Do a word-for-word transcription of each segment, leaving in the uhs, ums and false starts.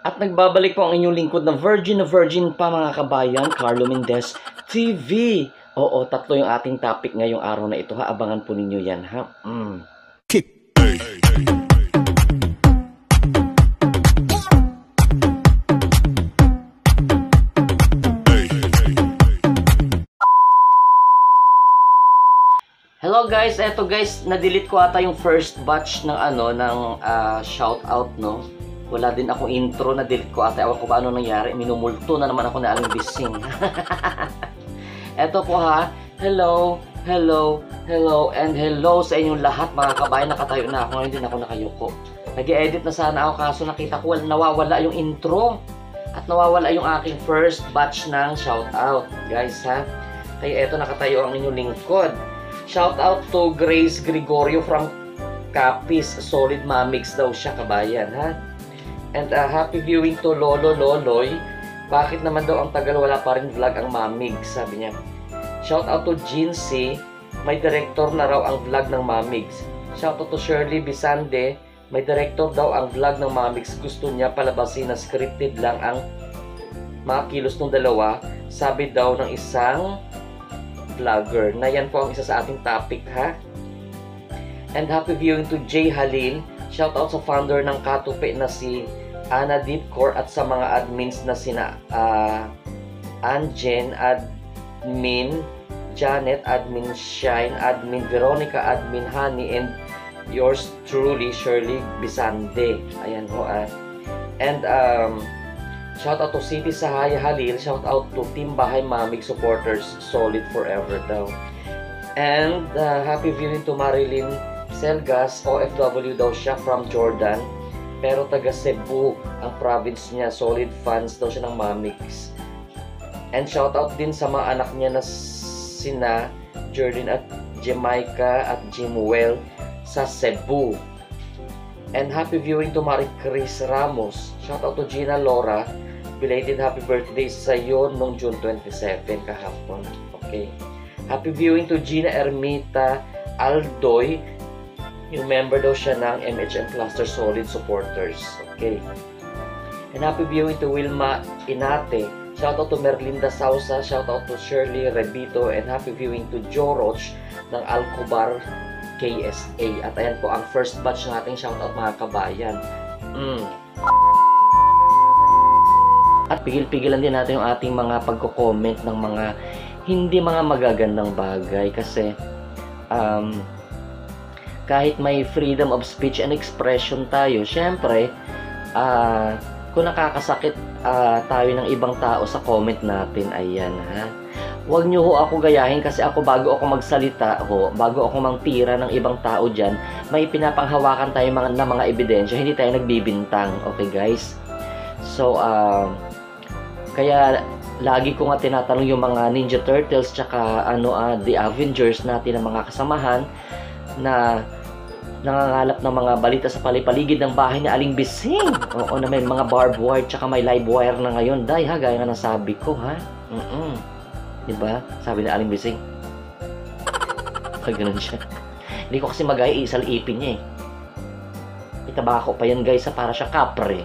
At nagbabalik po ang inyong lingkod na virgin na virgin pa mga kabayan, Carlo Mendez T V. Oo, tatlo yung ating topic ngayong araw na ito ha. Abangan po ninyo yan ha. Mm. Hello guys, eto guys, na-delete ko ata yung first batch ng ano, ng uh, shout out no. Wala din akong intro, na-delete ko ata. Ewan ko paano nangyari. Minumulto na naman ako na aling bising. Eto po ha. Hello, hello, hello, and hello sa inyong lahat mga kabayan. Nakatayo na ako. Ngayon din ako nakayuko. Nag-edit na sana ako kaso nakita ko nawawala yung intro. At nawawala yung aking first batch ng shout out. Guys ha. Kaya eto nakatayo ang inyong lingkod. Shout out to Grace Gregorio from Capiz. Solid MahMygz daw siya kabayan ha. And uh, happy viewing to Lolo Loloy. Bakit naman daw ang tagal wala pa rin vlog ang MahMygz, sabi niya. Shout out to Jincy. May director na raw ang vlog ng MahMygz. Shout out to Shirley Bisande. May director daw ang vlog ng MahMygz. Gusto niya palabasin na scripted lang ang mga kilos ng dalawa. Sabi daw ng isang vlogger. Na yan po ang isa sa ating topic ha. And happy viewing to Jay Halil. Shout out sa founder ng Katupe na si Ana Deepcore at sa mga admins na sina uh, Anjen, admin Janet, admin Shine, admin Veronica, admin Honey, and yours truly Shirley Bisande. Ayan ho ah. And um, shout out to City Sahaya Halil. Shout out to Team Bahay MahMygz supporters. Solid forever daw. And uh, happy viewing to Marilyn Selgas. O F W daw siya from Jordan. Pero taga Cebu ang province niya. Solid fans daw siya ng MahMygz. And shoutout din sa mga anak niya na sina Jordan at Jamaica at Jimuel sa Cebu. And happy viewing to Marie Chris Ramos. Shoutout to Gina Laura. Belated happy birthday sa iyo nung June twenty-seven kahapon. Okay. Happy viewing to Gina Ermita Aldoy. Yung member daw siya ng M H M Cluster Solid Supporters. Okay. And happy viewing to Wilma Inate. Shoutout to Merlinda Sausa. Shoutout to Shirley Rebito. And happy viewing to Joe Roch ng Alcobar K S A. At ayan po ang first batch ng ating shoutout mga kabayan. Mm. At pigil-pigilan din natin yung ating mga pagko-comment ng mga hindi mga magagandang bagay. Kasi um, kahit may freedom of speech and expression tayo, syempre, uh, kung nakakasakit uh, tayo ng ibang tao sa comment natin, ayan ha. Huwag nyo ho ako gayahin kasi ako bago ako magsalita ho, bago ako mangtira ng ibang tao dyan, may pinapanghawakan tayo mga, na mga ebidensya, hindi tayo nagbibintang. Okay guys? So, uh, kaya lagi ko nga tinatanong yung mga Ninja Turtles tsaka ano, uh, The Avengers natin ng mga kasamahan na nangangalap ng mga balita sa palipaligid ng bahay ni Aling Bising. Oo, na may mga barbed wire tsaka may live wire na ngayon. Day ha, gaya nga nasabi ko ha. Mm-mm. Diba? Sabi ni Aling Bising. Pag ganun siya. Hindi ko kasi magaya isal ipin niya eh. Itabako pa yan guys ha, para siya kapre.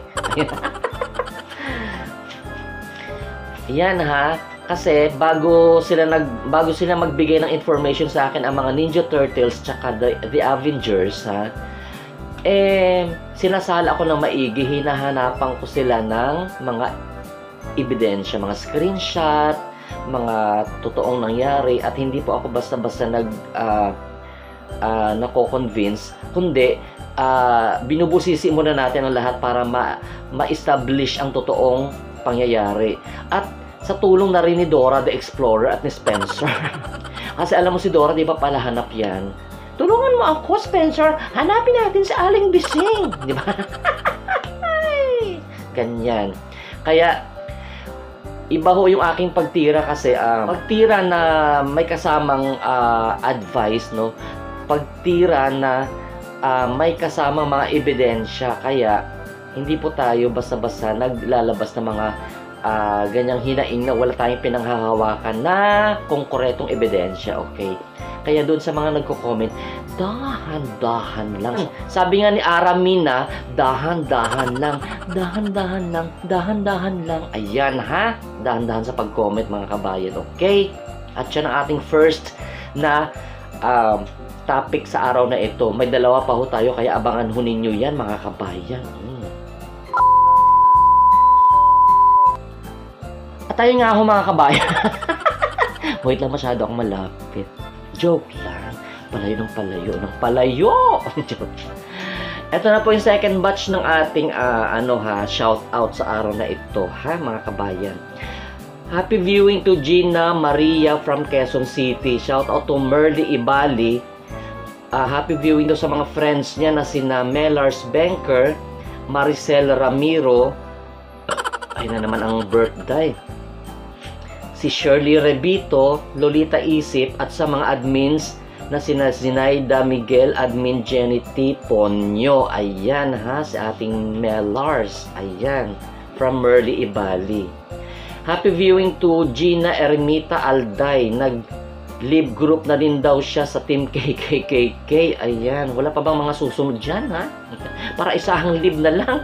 Yan ha. Kasi bago sila nag bago sila magbigay ng information sa akin ang mga Ninja Turtles tsaka the, the Avengers ha. Eh sinasala ako ng maigi, hinahanapan ko sila ng mga ebidensya, mga screenshot, mga totoong nangyari at hindi po ako basta-basta nag uh, uh, nako-convince, kundi uh, binubusisi muna natin ang lahat para ma ma-establish ang totoong pangyayari. At sa tulong na rin ni Dora the Explorer at ni Spencer. Kasi alam mo si Dora, di ba pala hanap yan? Tulungan mo ako, Spencer. Hanapin natin si Aling Bising. Di ba? Ganyan. Kaya, iba ho yung aking pagtira kasi uh, pagtira na may kasamang uh, advice, no? Pagtira na uh, may kasamang mga ebidensya. Kaya, hindi po tayo basta-basta naglalabas ng mga uh, ganyang hinaing na wala tayong pinanghahawakan na konkretong ebidensya, okay? Kaya doon sa mga nagko-comment, dahan-dahan lang. Sabi nga ni Aramina, dahan-dahan lang, dahan-dahan lang, dahan-dahan lang. Ayan ha, dahan-dahan sa pag-comment mga kabayan, okay? At yan ang ating first na um, topic sa araw na ito. May dalawa pa ho tayo, kaya abangan ho ninyo yan mga kabayan. Mm. At tayo nga ho mga kabayan. Wait lang, masyado akong malapit. Joke lang. Palayo ng palayo ng palayo. Ito na po yung second batch ng ating uh, ano ha, shout out sa araw na ito ha mga kabayan. Happy viewing to Gina Maria from Quezon City. Shout out to Merly Ibali. Uh, happy viewing daw sa mga friends niya na sina Melars Banker, Maricel Ramiro. Ay na naman ang birthday. Si Shirley Rebito, Lolita Isip, at sa mga admins na sina Zinaida Miguel, admin Jenny T. Ponyo. Ayan ha, si ating Melars. Ayan, from Merly Ibali. Happy viewing to Gina Ermita Alday. Nag-live group na din daw siya sa Team K K K K. Ayan, wala pa bang mga susunod dyan ha? Para isahang live na lang.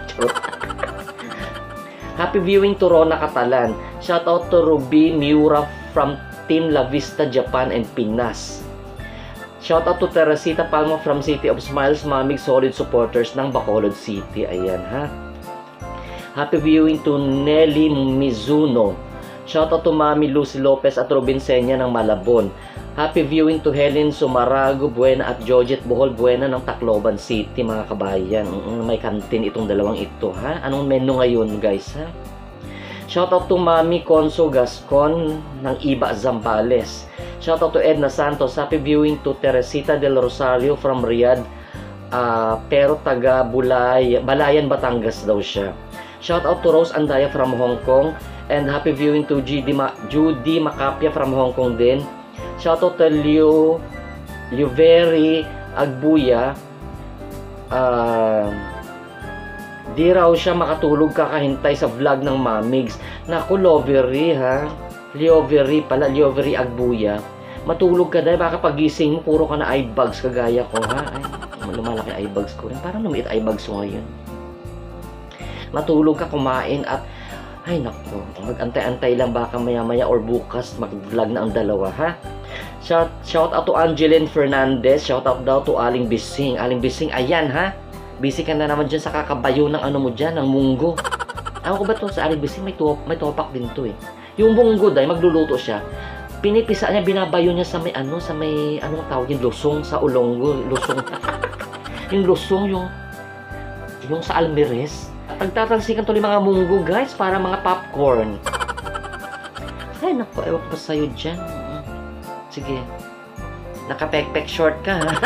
Happy viewing to Rona Catalan. Shout out to Ruby Miura from Team La Vista, Japan and Pinas. Shout out to Teresita Palma from City of Smiles, MahMygz solid supporters ng Bacolod City. Ayan ha. Happy viewing to Nelly Mizuno. Shout out to Mami Lucy Lopez at Robin Senya ng Malabon. Happy viewing to Helen Sumarago Buena at Georgette Bohol Buena ng Tacloban City mga kabayan. May kantin itong dalawang ito ha. Anong menu ngayon guys ha? Shout out to Mami Conso Gascon ng Iba Zambales. Shout out to Edna Santos. Happy viewing to Teresita del Rosario from Riyadh. Uh, pero taga Bulay, Balayan, Batangas daw siya. Shout out to Rose Andaya from Hong Kong. And happy viewing to Judy, Ma Judy Macapia from Hong Kong din. Shout out to Leo Liuveri Agbuya. Uh, di raw siya makatulog kakahintay sa vlog ng MahMygz. Naku, Liuveri ha. Liuveri pala, Liuveri Agbuya. Matulog ka dahil baka pagising mo puro ka na eye bags kagaya ko ha. Ay, lumalaki eye bags ko rin. Parang lumiit eye bags ko ngayon. Matulog ka, kumain at ay nako, mag-antay-antay lang baka maya-maya or bukas mag-vlog na ang dalawa ha. Shout, shout out to Angeline Fernandez. Shout out daw to Aling Bising. Aling Bising, ayan ha. Busy ka na naman dyan sa kakabayo ng ano mo dyan, ng munggo. Ako ba to sa Aling Bising? May, top, may topak din to eh. Yung munggo dahil magluluto siya. Pinipisa niya, binabayo niya sa may ano, sa may anong tawag yung lusong sa ulonggo. Lusong. Yung lusong, yung yung sa Almeres. Pagtatansikan tuloy mga munggo guys para mga popcorn. Ay naku, ewan ko sa'yo dyan. Sige. Naka-pek-pek short ka ha.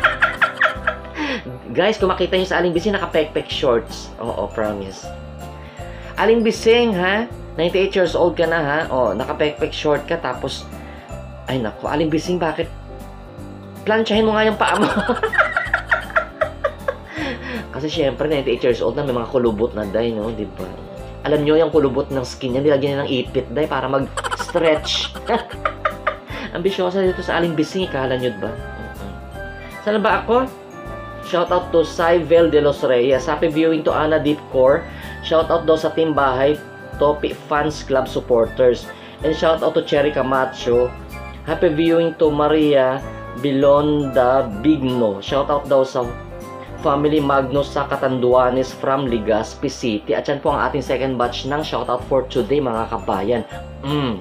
Guys, kung makita nyo sa Aling Bising, naka-pek-pek shorts. Oo, promise. Aling Bising ha, ninety-eight years old ka na ha. O, naka-pek-pek short ka tapos, ay naku, Aling Bising, bakit? Plansyahin mo nga yung paa mo. Kasi syempre, ninety-eight years old na, may mga kulubot na day, no? Diba? Alam nyo, yung kulubot ng skin niya, nilagyan niya ng ipit day para mag-stretch. Ambisyosa dito sa Aling Bising, kala nyo ba? Uh-huh. Saan ba ako? Shoutout to Cyvel de los Reyes. Happy viewing to Ana Deepcore. Shoutout daw sa Team Bahay, Topi Fans Club supporters. And shoutout to Cherry Camacho. Happy viewing to Maria Bilonda Bigno. Shoutout daw sa Family Magnus sa Catanduanes from Legazpi City. At yan po ang ating second batch ng shoutout for today mga kabayan. Mm.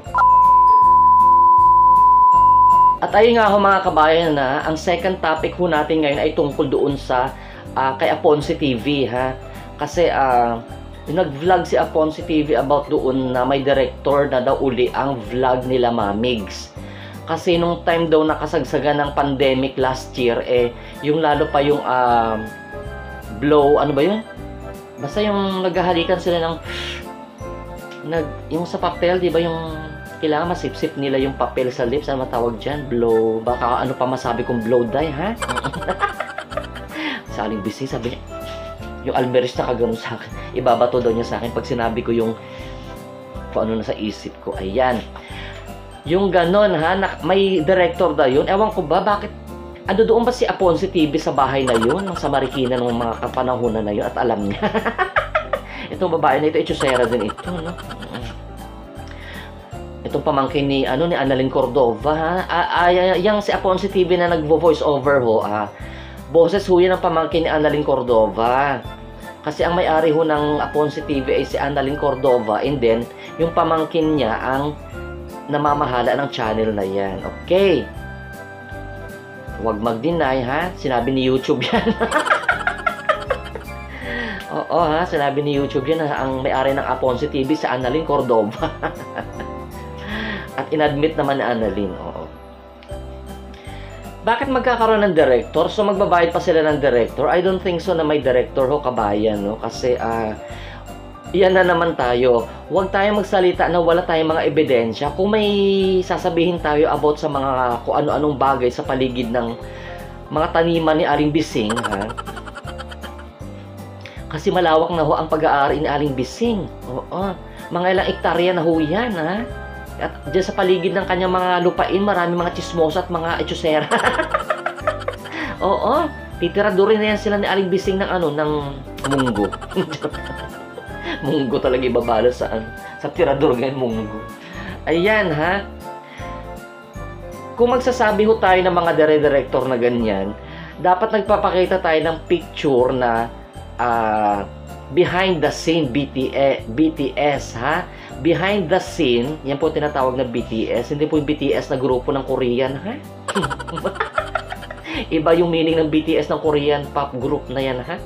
At ayun nga ho mga kabayan na, ang second topic ho natin ngayon ay tungkol doon sa uh, kay Aponce T V ha. Kasi uh, nag-vlog si Aponce T V about doon na may director na daw uli ang vlog nila MahMygz. Kasi nung time daw nakasagsagan ng pandemic last year, eh, yung lalo pa yung uh, blow, ano ba yun? Basta yung naghahalikan sila ng, nag, yung sa papel, di ba yung, kailangan masip-sip nila yung papel sa lips, ano matawag dyan? Blow, baka ano pa masabi kong blow dye, ha? Sa Aling Bising, sabi niya, yung Almeris na kagano sa akin, ibabato daw niya sa akin pag sinabi ko yung, kung ano na sa isip ko, ayan. Yung ganon ha, na, may director na yun. Ewan ko ba, bakit, ano doon ba si Aponce T V sa bahay na yun, sa Marikina ng mga kapanahunan na yun, at alam niya. Itong babae na ito, itsusera din ito, no? Itong pamangkin ni, ano, ni Annalyn Cordova, ha? Ah, ah, yung si Aponce T V na nagvo-voice over ho, ah. Boses ho yan ang pamangkin ni Annalyn Cordova. Kasi ang may-ari ho ng Aponce T V ay si Annalyn Cordova, and then, yung pamangkin niya ang namamahala ng channel na yan. Okay. Huwag mag-deny, ha? Sinabi ni YouTube yan. Oo, ha? Sinabi ni YouTube yan, ha? Ang may-ari ng Aponce T V sa Annalyn Cordova. At inadmit naman ni Annalyn. Oo. Bakit magkakaroon ng director? So, magbabayad pa sila ng director? I don't think so na may director ho, kabayan, no? Kasi, ah, uh, yan na naman tayo. Huwag tayong magsalita na wala tayong mga ebidensya. Kung may sasabihin tayo about sa mga kung ano-anong bagay sa paligid ng mga taniman ni Aling Bising, ha? Kasi malawak na ho ang pag-aari ni Aling Bising. Oo. Mga ilang ektarya na ho yan, ha? At dyan sa paligid ng kanyang mga lupain, marami mga chismosa at mga etsosera. Oo. Titiradurin na yan sila ni Aling Bising ng ano, ng munggo. Munggo talaga ibabalo sa, sa tirador ngayon, munggo. Ayan, ha? Kung magsasabi ho tayo ng mga dire-director na ganyan, dapat nagpapakita tayo ng picture na uh, behind the scene B T S, B T S, ha? Behind the scene, yan po tinatawag na B T S. Hindi po yung B T S na grupo ng Korean, ha? Iba yung meaning ng B T S ng Korean pop group na yan, ha?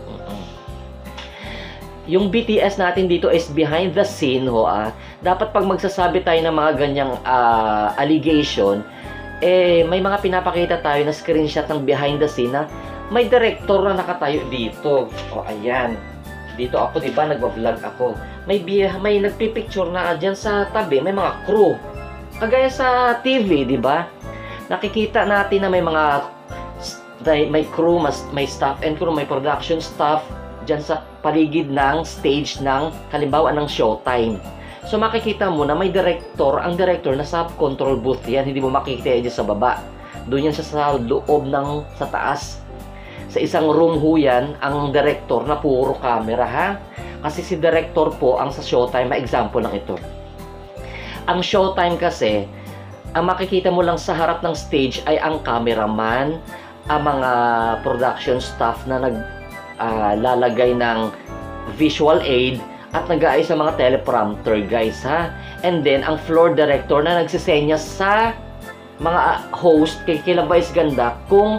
Yung B T S natin dito is behind the scene ho, ah. Dapat pag magsasabi tayo ng mga ganyang uh, allegation, eh may mga pinapakita tayo na screenshot ng behind the scene na may director na nakatayo dito. O ayan. Dito ako, di ba, nagwa-vlog ako. May may nagpi-picture na diyan sa tabi, may mga crew. Kagaya sa T V, di ba? Nakikita natin na may mga may crew, may staff and crew, may production staff dyan sa paligid ng stage ng, halimbawa, ng showtime. So, makikita mo na may director, ang director na sa control booth yan, hindi mo makikita yan sa baba. Doon yan sa, sa loob ng, sa taas. Sa isang room ho yan, ang director na puro camera, ha? Kasi si director po, ang sa showtime, ma-example lang ito. Ang showtime kasi, ang makikita mo lang sa harap ng stage ay ang cameraman, ang mga production staff na nag Uh, lalagay ng visual aid at nag-aayos sa mga teleprompter, guys, ha? And then, ang floor director na nagsisenya sa mga host kay kila Vice Ganda kung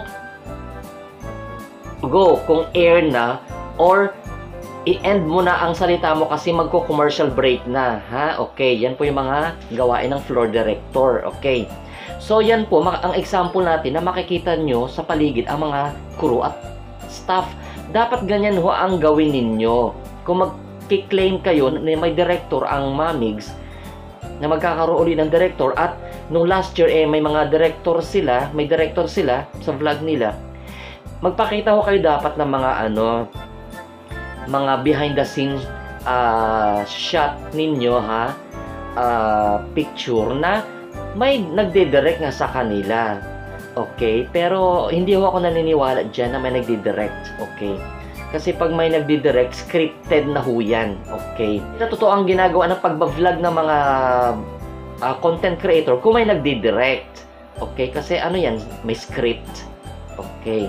go, kung air na or i-end mo na ang salita mo kasi magko-commercial break na, ha? Okay, yan po yung mga gawain ng floor director, okay? So, yan po, ang example natin na makikita nyo sa paligid ang mga crew at staff. Dapat ganyan ho ang gawin ninyo. Kung mag-claim kayo na may director ang MahMygz, na magkakaroon ulit ng director, at nung last year eh may mga director sila, may director sila sa vlog nila, magpakita ho kayo dapat ng mga ano, mga behind the scenes uh, shot ninyo, ha, uh, picture na may nagde-direct nga sa kanila. Okay, pero hindi ho ako naniniwala dyan na may nagdi-direct, okay? Kasi pag may nagdi-direct, scripted na ho yan, okay? Ito totoo ang ginagawa ng pagbablog ng mga uh, content creator kung may nagdi-direct, okay? Kasi ano yan, may script, okay?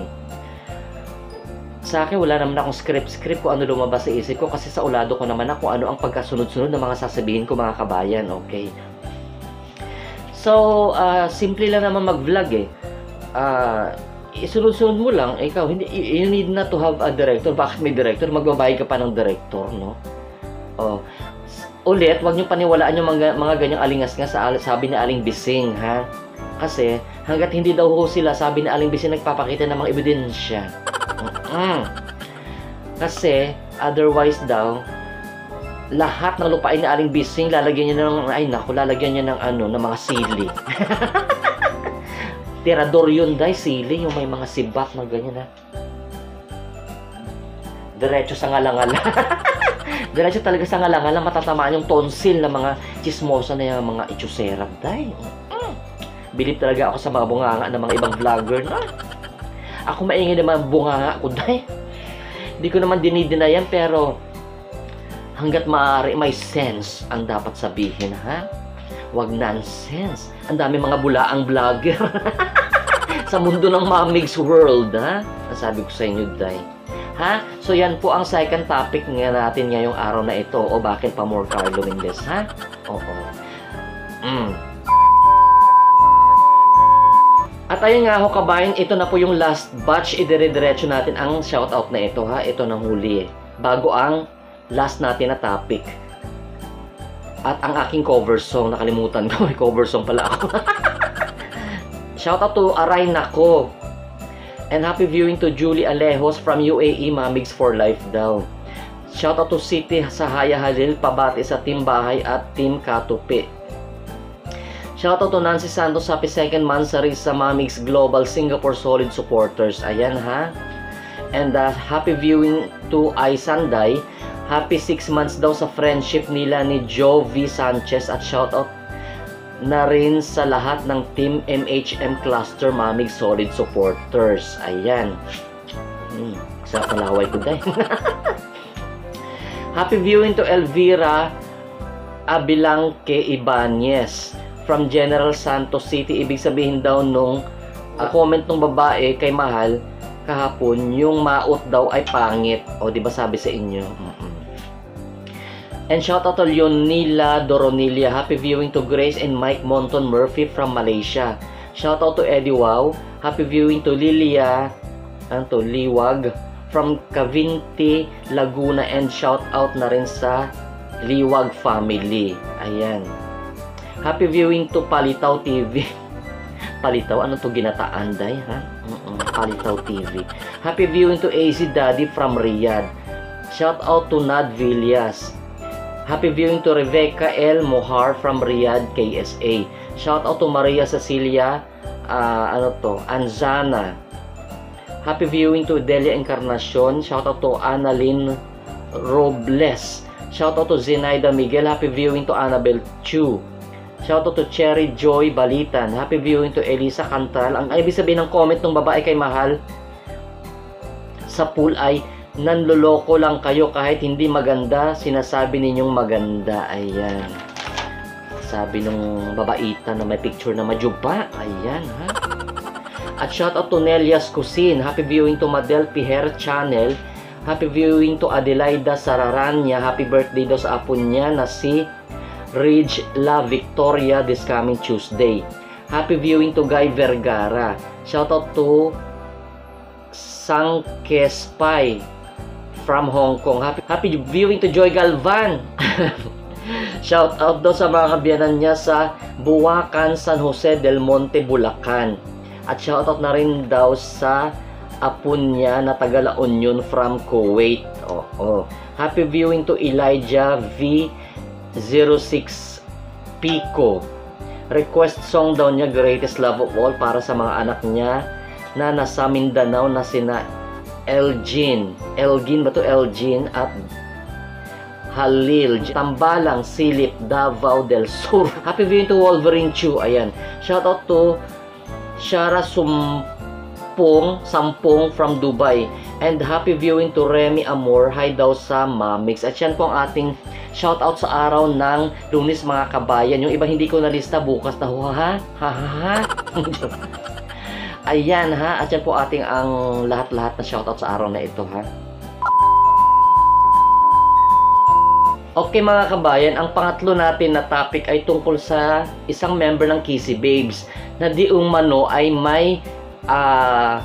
Sa akin, wala naman akong script-script kung ano lumabas sa isip ko kasi sa ulado ko naman ako ano ang pagkasunod-sunod ng mga sasabihin ko, mga kabayan, okay? So, uh, simple lang naman mag-vlog eh. Uh, isunod-sunod mo lang, ikaw, hindi, you need not to have a director. Bakit may director? Magbabayad ka pa ng director, no? Oh. Ulit, wag niyo paniwalaan yung mga, mga ganyang alingas nga sa sabi ni Aling Bising, ha? Kasi, hanggat hindi daw ho sila, sabi ni Aling Bising, nagpapakita ng mga ebidensya. Mm-mm. Kasi, otherwise daw, lahat ng lupain ni Aling Bising, lalagyan niya ng, ay naku, lalagyan niya ng ano, ng mga sili. Tirador yun, dahil sili, yung may mga sibat na ganyan, ha. Diretso sa ngalangala. Diretso talaga sa ngalangala, matatamaan yung tonsil ng mga chismosa na yung mga itsusera, dahil. Mm. Bilib talaga ako sa mga bunganga ng mga ibang vlogger na. Ako maingay naman bunganga ko dahil. Hindi ko naman dinidinayan pero hanggat maaari may sense ang dapat sabihin, ha? Wag nonsense. Ang dami mga bulaang vlogger sa mundo ng MahMygz world, ha? Nasabi ko sa inyo, day. Ha? So yan po ang second topic nga natin ngayong araw na ito. O bakit pa more Carlo Mendez, ha? Oo. Mm. At ayun nga ho kabayan, ito na po yung last batch. Idire-diretso natin ang shoutout na ito, ha? Ito na huli. Bago ang last natin na topic. At ang aking cover song, nakalimutan ko. May cover song pala ako. Shoutout to Aray Nako. And happy viewing to Julie Alejos from U A E, MahMygz for life daw. Shoutout to City Sahaya Halil, pabati sa Team Bahay at Team Katupi. Shoutout to Nancy Santos, happy second monthsary sa MahMygz Global Singapore Solid Supporters. Ayan, ha. And uh, happy viewing to Aisanday. Happy six months daw sa friendship nila ni Joe V. Sanchez. At shoutout na rin sa lahat ng Team M H M Cluster MahMygz Solid Supporters. Ayan. Hmm, sa palaway ko dahil. Happy viewing to Elvira Abilangke Ibanez from General Santos City. Ibig sabihin daw nung uh, comment ng babae kay Mahal kahapon, yung maot daw ay pangit. O, di ba sabi sa inyo? Mm-mm. And shout out to Leonila Doronilia. Happy viewing to Grace and Mike Monton Murphy from Malaysia. Shout out to Eddie Wow. Happy viewing to Lilia Anto Liwag from Cavinti, Laguna. And shout out na rin sa Liwag family. Ayan. Happy viewing to Palitaw T V. Palitaw? Ano to ginataan, day? Ha? Uh-uh. Palitaw T V. Happy viewing to A Z Daddy from Riyadh. Shout out to Nad Villas. Happy viewing to Rebecca L. Mohar from Riyadh, K S A. Shout out to Maria Cecilia uh, ano to, Anzana. Happy viewing to Delia Encarnacion. Shout out to Annalyn Robles. Shout out to Zenaida Miguel. Happy viewing to Annabel Chu. Shout out to Cherry Joy Balitan. Happy viewing to Elisa Cantal. Ang ibig sabihin ng comment ng babae kay Mahal sa pool ay nanloloko lang kayo kahit hindi maganda, sinasabi ninyong maganda. Ayan. Sabi nung babaita na may picture na majuba. Ayan, ha. At shout out to Nelias Cuisine. Happy viewing to Madel Piher Channel. Happy viewing to Adelaida Sararanya. Happy birthday daw sa apo niya na si Ridge La Victoria this coming Tuesday. Happy viewing to Guy Vergara. Shout out to Sangkespay from Hong Kong. Happy, happy viewing to Joy Galvan. Shout out daw sa mga kabiyanan niya sa Buwakan, San Jose del Monte, Bulacan. At shout out na rin daw sa apon niya na taga La Union from Kuwait. Oh, oh. Happy viewing to Elijah V zero six Pico. Request song daw niya, Greatest Love of All, para sa mga anak niya na nasa Mindanao na sina Elgin. Elgin ba to? Elgin at Halil. Tambalang, Silip, Davao del Sur. Happy viewing to Wolverine Chu. Ayan. Shout out to Shara Sumpong, Sampong from Dubai. And happy viewing to Remy Amor. Hi daw sa MahMygz. At yan po ang ating shout out sa araw ng Lunes, mga kabayan. Yung iba hindi ko nalista, bukas na ho, ha? Ha ha ha. Ayan, ha. At yan po ating ang lahat-lahat na shoutout sa araw na ito, ha. Okay, mga kabayan, ang pangatlo natin na topic ay tungkol sa isang member ng Kissy Babes na di umano ay may uh,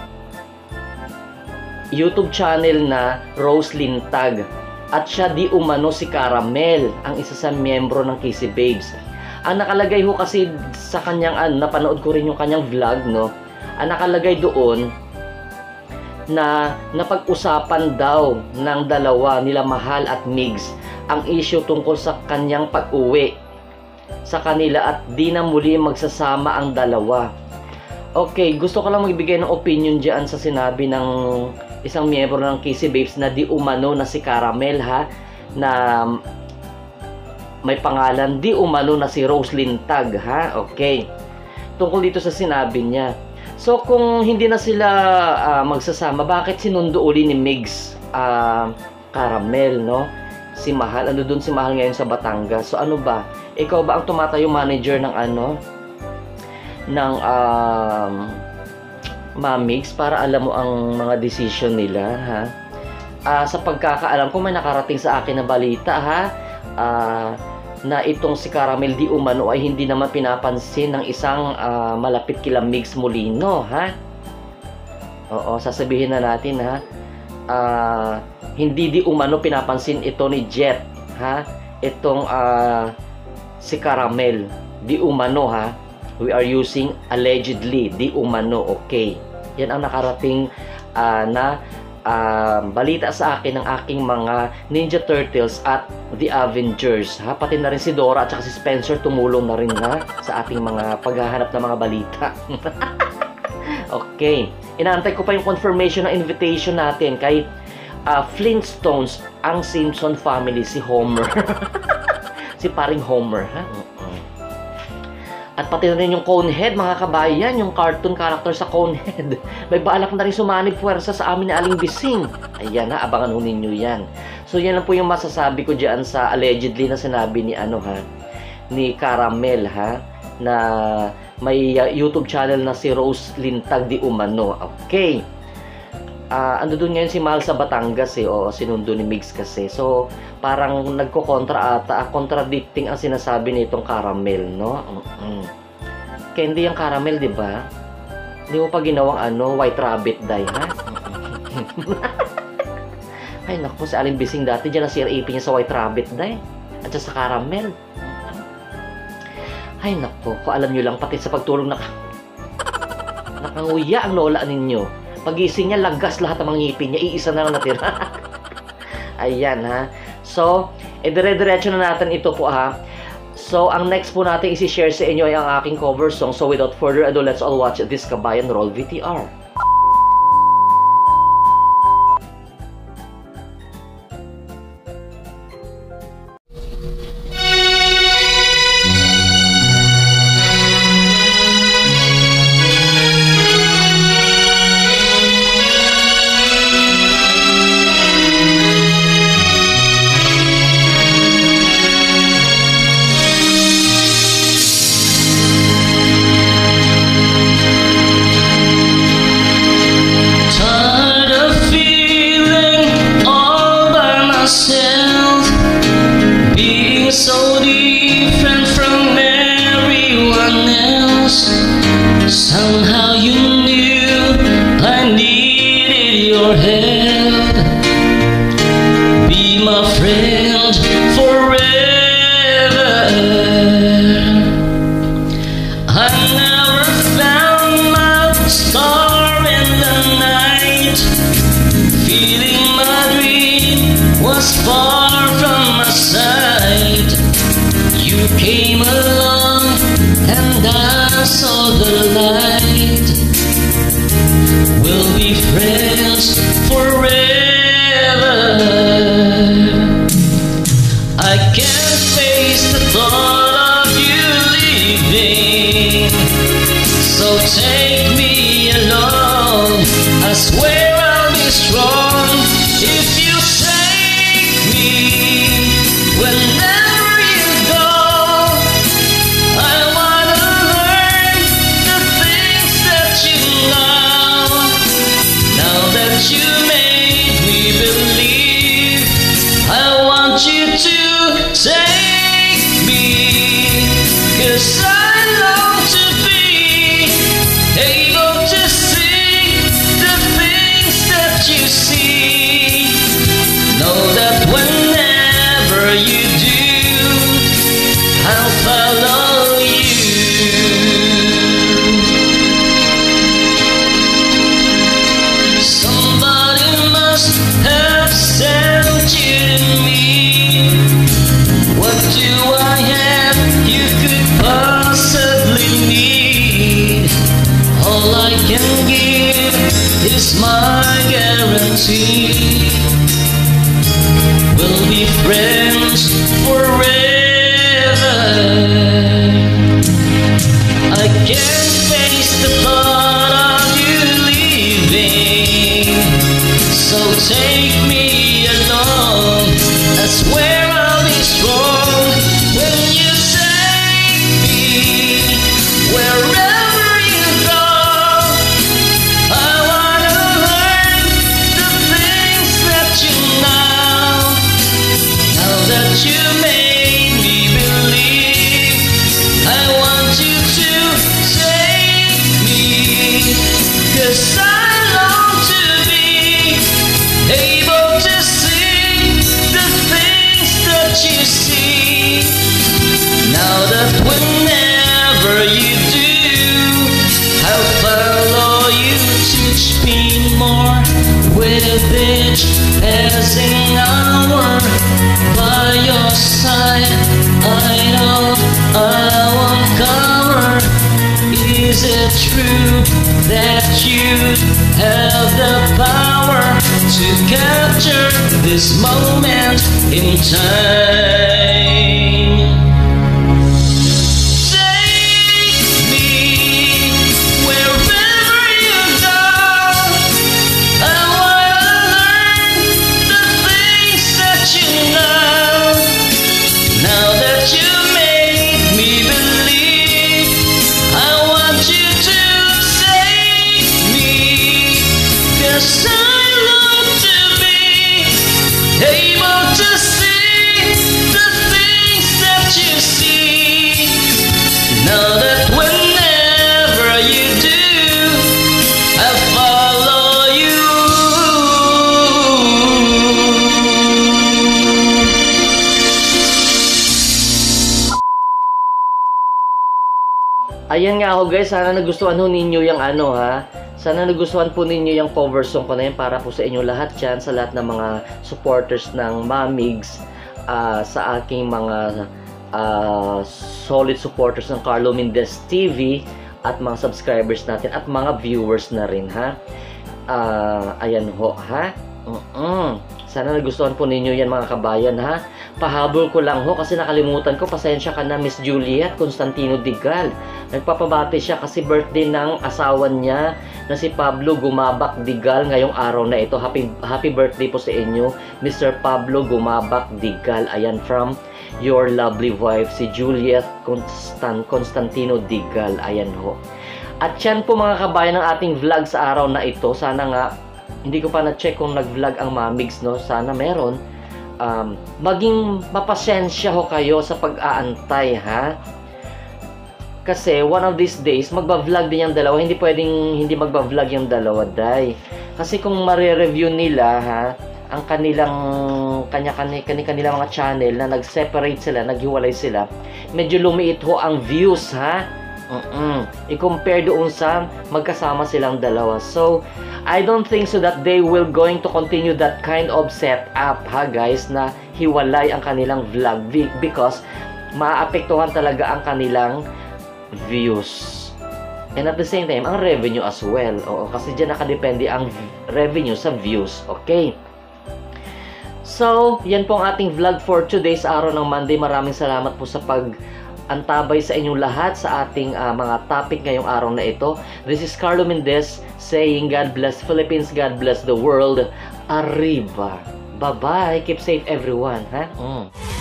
YouTube channel na Rose Lintag. At siya di umano si Caramel, ang isa sa miyembro ng Kissy Babes. Ang nakalagay ho kasi sa kanyang, ano, napanood ko rin yung kanyang vlog, no? Ang nakalagay doon na napag-usapan daw ng dalawa nila Mahal at Migz ang issue tungkol sa kanyang pag-uwi sa kanila at di na muli magsasama ang dalawa. Okay, gusto ko lang magbigay ng opinion dyan sa sinabi ng isang miyembro ng Kissy Babes na di umano na si Caramel, ha, na may pangalan di umano na si Rose Lintag, ha. Okay. tungkol dito sa sinabi niya. So, kung hindi na sila uh, magsasama, bakit sinundo uli ni Migz uh, Caramel, no? Si Mahal, ano dun si Mahal ngayon sa Batangas. So, ano ba? Ikaw ba ang tumatayo manager ng ano? Ng um, MahMygz para alam mo ang mga decision nila, ha? Uh, sa pagkakaalam ko, may nakarating sa akin na balita, ha? Uh, na itong si Caramel di umano ay hindi naman pinapansin ng isang uh, malapit kila Migz Molino, ha? Oo, sasabihin na natin, ha? Uh, hindi di umano pinapansin ito ni Jet, ha? Itong uh, si Caramel, di umano, ha? We are using allegedly, di umano, okay? Yan ang nakarating uh, na uh, balita sa akin ng aking mga Ninja Turtles at The Avengers, ha? Pati na rin si Dora at saka si Spencer tumulong na rin, ha? Sa ating mga paghahanap ng mga balita. Okay. Inaantay ko pa yung confirmation ng invitation natin kay uh, Flintstones, ang Simpson family, si Homer. Si paring Homer, ha? At pati na rin yung Conehead, mga kabayan, yung cartoon character sa Conehead. May balak na rin sumanib puwersa sa amin ni Aling Bising. Ayan, ha, abangan ho ninyo yan. So, yan lang po yung masasabi ko dyan sa allegedly na sinabi ni ano, ha, ni Caramel, ha, na may uh, YouTube channel na si Rose Lintag di umano. Okay. Uh, ando doon ngayon si Mahal sa Batangas, eh, o sinundo ni Migz kasi. So, parang nagko-kontra ata, contradicting ang sinasabi nitong Caramel, no? Mm-mm. Candy yung Caramel, di ba? Hindi mo pa ginawang ano, white rabbit dye, ha? Ay, naku, si Aling Bising dati dyan na C R A P niya sa white rabbit dye. At sa Caramel. Ay, naku, kung alam nyo lang, pati sa pagtulong na nakanguya ang lola ninyo. Pagising niya, lagas lahat ng mga ngipin niya. Iisa na lang natira. Ayan, ha. So, e dire-diretso na natin ito po, ha. So, ang next po natin isi-share sa inyo ay ang aking cover song. So, without further ado, let's all watch this Kabayan Roll V T R. So different from everyone else. Somehow you knew I needed your help. Be my friend forever. I never found my star in the night. Feeling my dream was far from my sight. You came along and I saw the light. We'll be friends forever. I can't face the thought of you leaving. So take me along. I swear I'll be strong if you save me. Whenever you go, I wanna learn the things that you know. Now that you made me believe, I want you to take me, 'cause I long to be able to see the things that you see. Know that whenever you do, I'll follow you. Somebody must have sent you to me. What do I have you could possibly need? All I can give is my guarantee. We'll be friends forever. I can't I know I won't cover. Is it true that you have the power to capture this moment in time? Take me wherever you go. I wanna learn the things that you know. Now that you made me believe, I want you to take me, 'cause I long to be able to see the things that you see. Know that whenever you do, I follow you. Ayan nga ako guys, sana nagustuhan ho ninyo yung ano ha. Sana nagustuhan po ninyo yung cover song ko na yun para po sa inyo lahat dyan, sa lahat ng mga supporters ng MahMygz, uh, sa aking mga uh, solid supporters ng Carlo Mendez T V at mga subscribers natin at mga viewers na rin ha. Uh, ayan ho ha. Mm-mm. Sana nagustuhan po ninyo yan mga kabayan ha. Pahabol ko lang ho kasi nakalimutan ko, pasensya ka na Miss Juliet Constantino Digal. Nagpapabati siya kasi birthday ng asawa niya na si Pablo Gumabak Digal ngayong araw na ito. Happy, happy birthday po sa inyo, Mister Pablo Gumabak Digal. Ayan, from your lovely wife, si Juliet Constant, Constantino Digal. Ayan ho. At yan po mga kabayan ng ating vlog sa araw na ito. Sana nga, hindi ko pa na-check kung nag-vlog ang MahMygz, no? Sana meron. Um, maging mapasensya ho kayo sa pag-aantay ha, kasi one of these days magba-vlog din yung dalawa. Hindi pwedeng hindi magba-vlog yung dalawa, day, kasi kung mare-review nila ha, ang kanilang kanya-kanya kanilang mga channel na nag-separate sila, naghiwalay sila, medyo lumiit ho ang views ha. Mm-mm. I-compare doon sa magkasama silang dalawa. So I don't think so that they will going to continue that kind of setup ha guys, na hiwalay ang kanilang vlog, because maapektuhan talaga ang kanilang views and at the same time ang revenue as well. Oo, kasi dyan nakadepende ang revenue sa views. Okay, so yan po ang ating vlog for today's araw ng Monday. Maraming salamat po sa pag antabay sa inyong lahat sa ating uh, mga topic ngayong araw na ito. This is Carlo Mendez saying God bless Philippines, God bless the world. Arriba. Bye-bye. Keep safe everyone. Ha? Mm.